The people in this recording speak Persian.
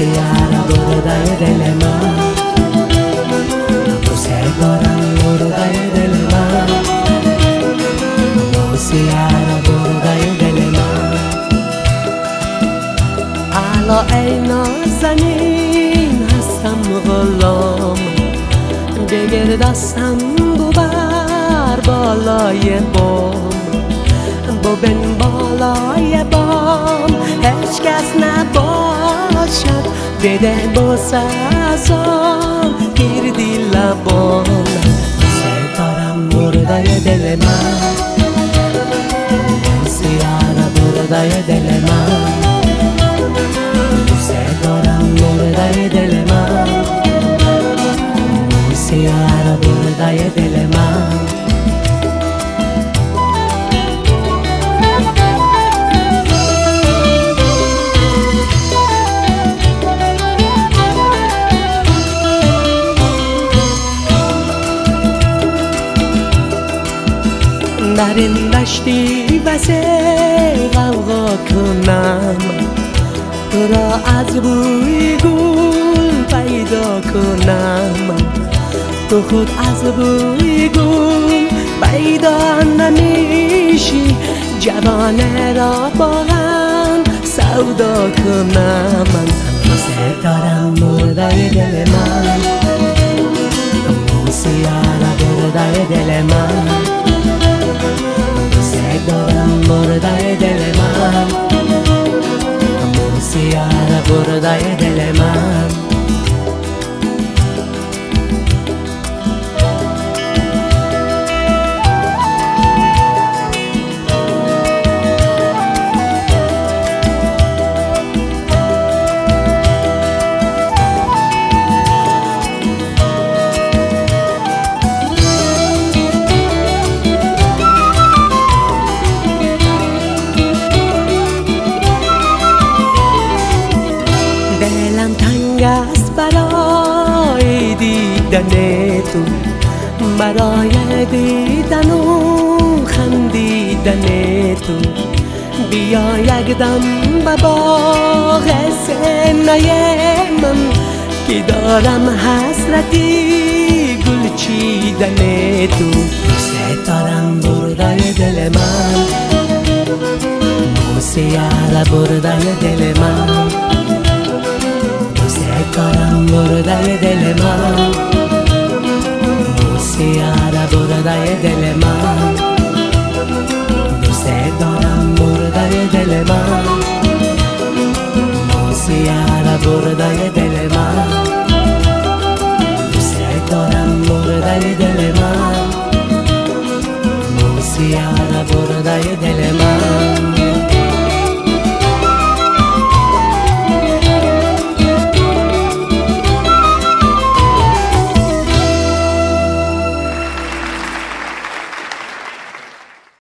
موسیقی بردای دل من، موسیقی دارم بردای دل من، موسیقی بردای دل من. الا ای نازنین هستم غلام، بگیر دستم ببر بالای بام، ببین بالای بام هیچ کس نباشد، بده بوسه ازم گیردی لبام. موسیقی دارم بردای دل من، موسیقی بردای دل من، موسیقی دارم بردای دل من، موسیقی بردای دل من. در این دشتی وسیع غوغا کنم، تو را از بوی گل پیدا کنم، تو خود از بوی گل پیدا نمیشی، جوانه را با هم سودا کنم. موسیقی دارم بردای دل من، موسیقی بردای دل من، موسیقی دارم بردای دل من، موسیقی بردای دل من. دلم تنگ است برای دیدن تو، برای دیدن و خندیدن تو. بیا یک دم به باغ سینه من که دارم حسرتی گل چیدن تو. موسیقی دارم بردای دل من، موسیقی بردای دل من، موسیقی دارم بردای دل من، موسیقی بردای دل من، موسیقی دارم بردای دل من، موسیقی بردای دل من، موسیقی دارم بردای